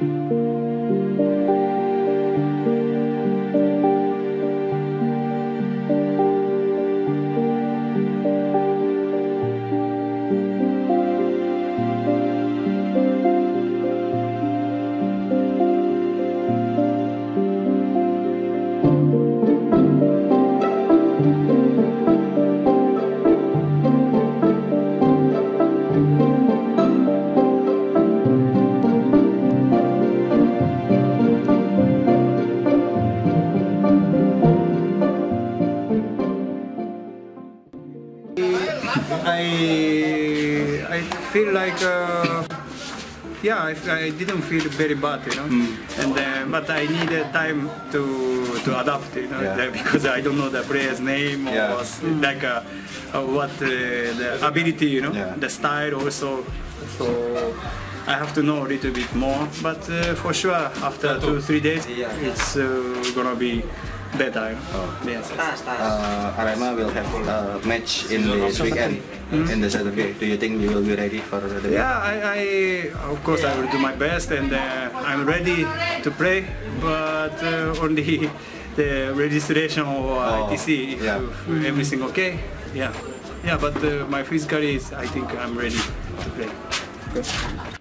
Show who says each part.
Speaker 1: I feel like yeah, I didn't feel very bad, you know, and but I needed time to adapt, you know, because I don't know the player's name or like what the ability, you know, the style also. So I have to know a little bit more, but for sure after 2-3 days it's gonna be better. Yes.
Speaker 2: Arema will have a match in this weekend, in the Saturday. Do you think you will be ready for the match?
Speaker 1: Yeah, I of course I will do my best, and I'm ready to play, but only the registration or ITC, if everything okay. Yeah, but my physically is, I think I'm ready to play.
Speaker 2: Okay.